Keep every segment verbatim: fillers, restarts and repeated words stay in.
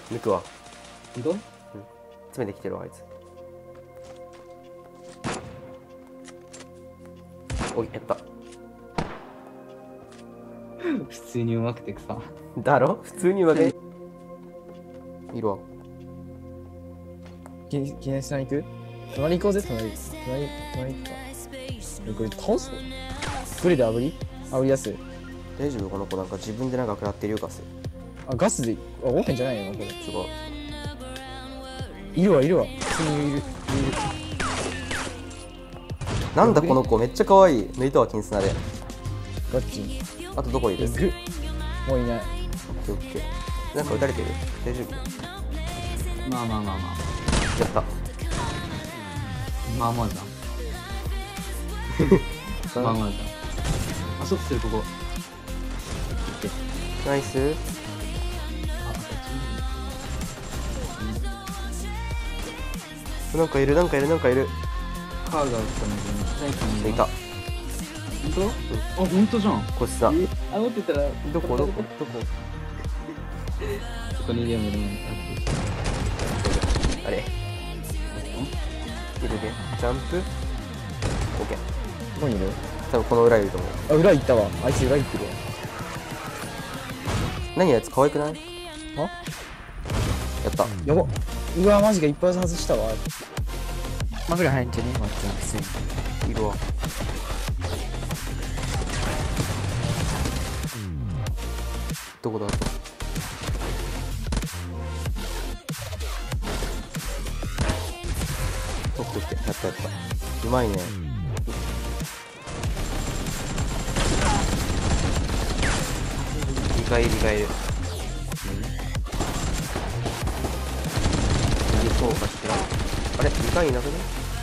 抜くわ。 本当？ 詰めてきてるわ、あいつ。おい、やった。 普通にうまくてさ。 だろ普通にうまくて。いるわ。 記念しに行く？隣行こうぜ、隣。隣、隣行くか。え、これ倒す？どれで炙り？炙り出す？ 大丈夫この子なんか自分でなんか食らってるよ、ガス。 あ、ガスで、あ、オープンじゃないのこれ。 違う。 いるわ、いるわ。普通にいる。いる。 なんだこの子めっちゃ可愛い。抜いたわ、金砂で。 ガッチ。 あとどこいる？ えぐ。もういない。 オッケーオッケー。なんか撃たれてる？大丈夫？ まあまあまあまあ。 やった。 まあまあじゃん。まあまあじゃん。あ、そっちここ。 ナイス。なんかいる、なんかいる、なんかいる。 カーが打ったので、最近抜いた。 本当？あ、本当じゃん。 こっちさ。 あ、持ってたら、 どこどこどこそこにいるよ、目の前に。 あれいるで。ジャンプ。オッケー。 どこにいる？ 多分この裏いると思う。 あ、裏行ったわ。あいつ裏行ってるわ。 何やつ可愛くない？ あ？ やった。 やば。うわ、マジか、一発外したわ。 マグラ入んじゃねえまっちゃん、普通に。 いるわ。どこだ？オッケーオッケー。やったやった。うまいね。にかいいるにかいいる。右フォーカスしてな。あれにかいいなくね？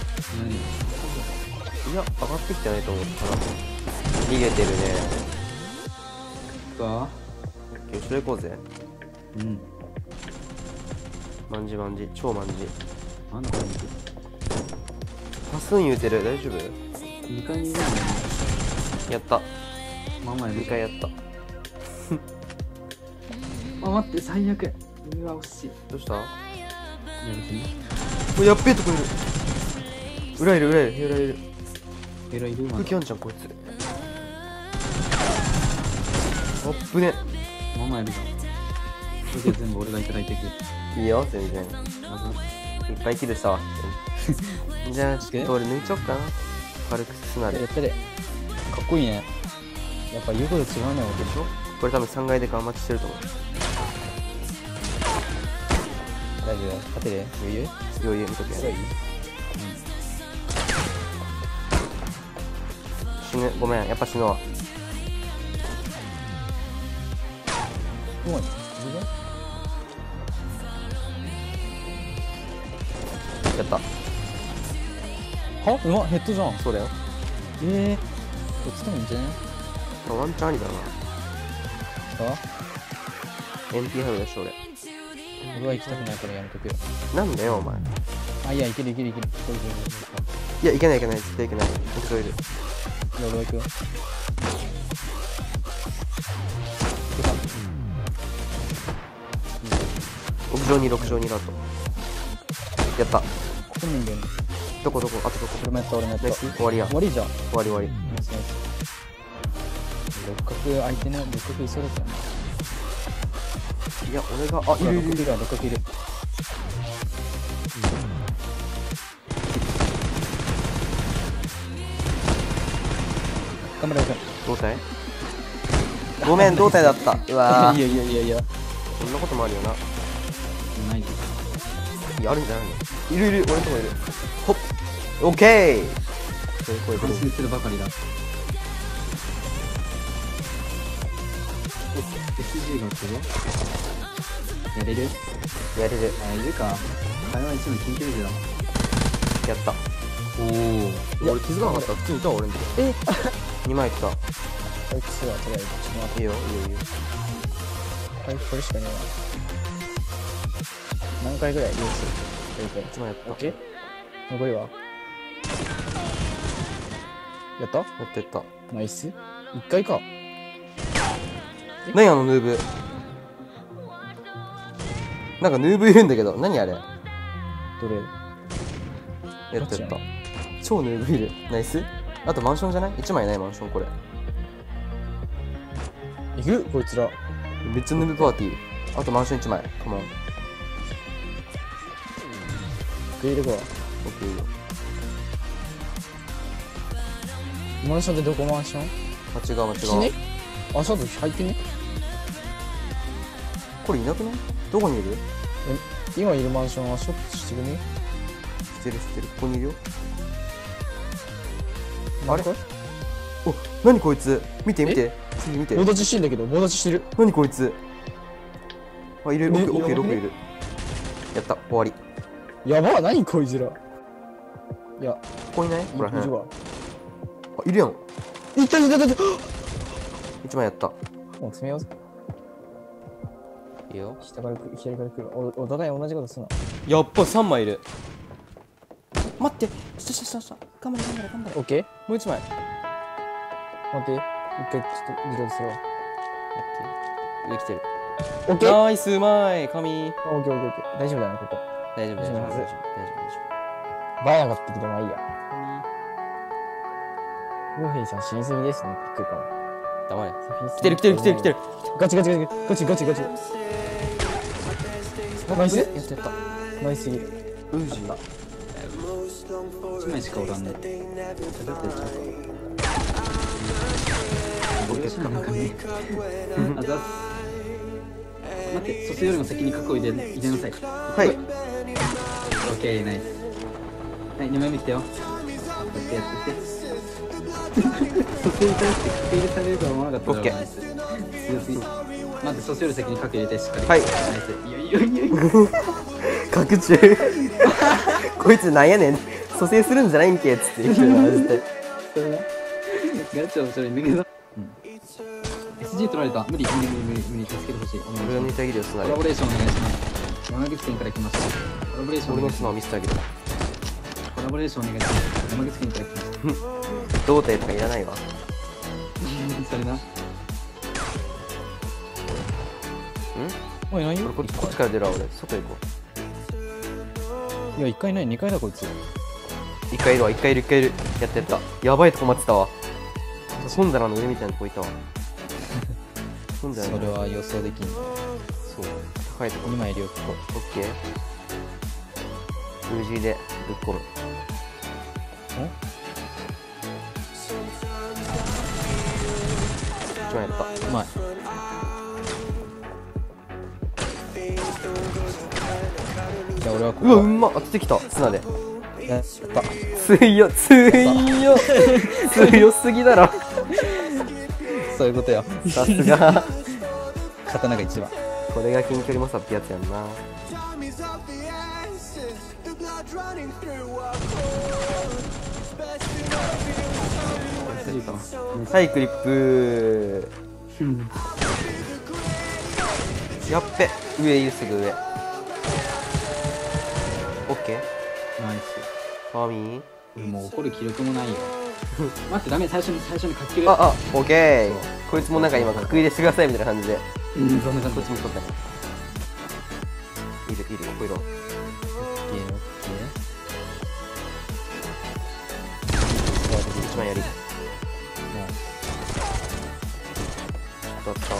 いや、上がってきてないと思ったな。逃げてるね。 か？ オッケー、後ろ行こうぜ。 うん。 マンジマンジ、超マンジ。 なんだこれ。 パスン言うてる、大丈夫？ にかいにいるんだよね。 やった。 まあまあやるにかいやった。 あ、待って、最悪。うわ、惜しい。 どうした？ や別に。 お、やっべえとこいる。裏いる、裏いる、裏いる。 エラいるまだ空気あんじゃん、こいつ。あっぶね。 まあまあやるじゃん。それで全部俺がいただいてくる。 いいよ、全然。 まずいっぱいキルしたわ。じゃあ、ちょっと俺抜いちゃおっかな。軽くすなで。 やったで。かっこいいね。やっぱ言うこと違うね、俺でしょ。 これ多分さんがいでガン待ちしてると思う。 大丈夫？勝てる？余裕？ 余裕見とけ。 すごい？ 死ぬ。ごめん、やっぱ死ぬわ。 うまい。 やった。 は？うまっ、ヘッドじゃん。 そうだよ。 ええー。こっちでもいいんじゃね？ ワンチャンありだな。 あ？ エンピーファイブ だし、俺。 俺は行きたくないからやめとくよ。 なんだよ、お前。 あ、いや、いけるいけるいける。これこれこいや、いけないいけない。絶対いけない。僕といる。 れ。じゃあ俺は行くよ。 屋上に、屋上にだと。やった。 来んねんだよね。 どこどこあとどこ俺もやった、俺もやった。 ナイス終わりや。 終わりじゃん。 終わり終わり。 ナイスナイス。六角相手の六角いそうだったよね。 いや、俺が、あ、いるいるいる。 六角いる。頑張れ、頑張れ。 胴体ごめん、胴体だった。うわいやー。 いやいやいや。 そんなこともあるよな。 ないで。 いや、あるんじゃないの？いるいる、俺のとこいる。ほっ。オッケー。そういう声出る。 反省するばかりだ。エスジー が来るよ。やれる？ やれる。 あ、いるか。会話一の緊急時だな。 やった。 おお。 いや、俺気づかなかった。普通にいたわ、俺のとこ。 えにまい来た。 あいつはとりあえずちょっと待って。 いいよ、いいよ、いいよ。 はい、これしかねえな。何回ぐらい用意する？これいつもやった。 オッケー？残りは？やった？ やってった。 ナイス。一回か。 何あのヌーブ。 なんかヌーブいるんだけど、何あれ。 どれやったやった。超ヌーブいる。ナイス。あとマンションじゃない ?いち 枚ないマンションこれ。 いくこいつら。 めっちゃヌーブパーティー。あとマンションいちまい。カモン。 入れてこオッケーよ。 い。マンションってどこマンション？ 間違う間死ね違う。 あ、シャドウ入ってね。 これいなくない？どこにいる？ 今いるマンションはショットしてくね。 してるしてる。ここにいるよ。あれなんかお、何こいつ。見て見て。次見て。 棒立ちしてんだけど、棒立ちしてる。 何こいつ。あ、いる。オねッケーオッケーやばくねろくいる。やった。終わり。 やば、何こいつら。いや、 ここいない？ いこらへん。あ、 いるわ。 いるやん。 いったいったいったいった。 いちまいやった。 もう詰めようぜ。 いいよ。 下から来る、左から来る。お、お互い同じことすな。 やっぱさんまいいる。待って。したしたしたした。頑張れ頑張れ頑張れ。 オッケーもういちまい。 待って。一回ちょっとリロードするわ。 上来てる。 オッケーナイスうまい神。 オッケーオッケーオッケー。大丈夫だな、ここ。 大丈夫大丈夫大丈夫大丈夫大丈バーなかったけど、まあいいや。ヨヘイさん死にすぎですね。びっくりかも。 夫。黙れ。来てる来てる来てる来てる。 ガチガチガチガチガチガチ。ナイスやったやった。 ナイスすぎる。 ウージー。 いちまいしかおらんね。俺しかなんかね。あざっす。待って、卒よりも先に角を入れ入れなさい。 はい。 オッケー、ナイス。はい、にまいめ来たよ。やってやってやって。卒に対して角入れされるとは思わなかっただろうな。 オッ強すぎ。待って、卒より先に角入れてしっかり。 はいナイス。いやいやいやいや。 角中。こいつなんやねん。蘇生するんじゃないんけっつって言ってるのマジで。 それなガチ面白いんだけど。エスジー 取られた。無理無理無理無理無理助けてほしい。お願いし俺がます抜いてあげるよ、スナでコラボ。レーションお願いします。山口県から来ました。コラボレーションお俺の願いしまスナを見せてあげる。 す。コラボレーションお願いします。山口県から来ました。 胴体とかいらないわ。 それな。 おい、何俺こっちこっちから出るわ、俺。外行こいや、一回ない、二回だこいつ。 う。一回いるわ、一回いる、一回いる。やったやった。やばいとこ待ってたわ。本棚の上みたいなとこいたわ。本棚の上。 は予想できん。 そう。高いとこ。 今いるよ、ここ。 オッケー。ウージーでぶっ込む。一番やった。 うまい。じゃあ俺はこうわ、うんま当ててきた、砂で。 やった。 強、強、強すぎだろ。 そういうことよ。 さすが。 刀が一番。 これが近距離モサってやつやんな。はい、クリップ。やっべ、上いる、すぐ上。オッケー。 ナイファミス。もう怒る気力もないよ。待ってダメ、最初に最初に角切る。 ー。あ、あ、オッケー。こいつもなんか今、角入れしてくださいみたいな感じで。 うん、そんな感じこっち。に取ったね。いる、いる、ここいる。 オッケー、オッ一番やり。取った。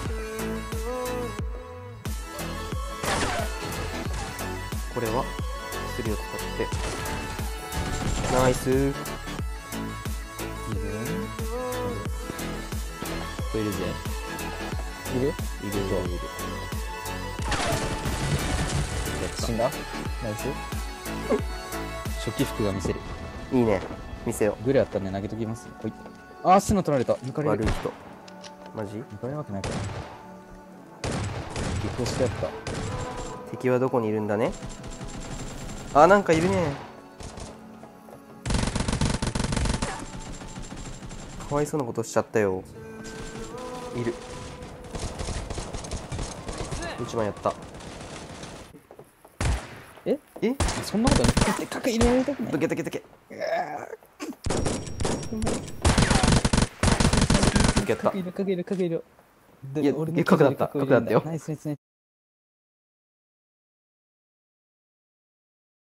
これは薬を使ってナイスー。いるケー。いるぜ。いるいるいる死んだナイス。初期服が見せる。 いいね、見せよグレあったんで投げときます。ほい。あー、スナ取られた。抜かう。 れる。 悪い人マジ。 抜かれるわけないから。結構してやった。 敵はどこにいるんだね。あ、なんかいるね。かわいそうなことしちゃったよ。いる。一番やった。 ええ、 そんなことない。角入れられたくないどけどけどけ。どけやった。 角いる、角いる、角いる。 いや、え角だった、角だったよ。 ナイスナイスナイス。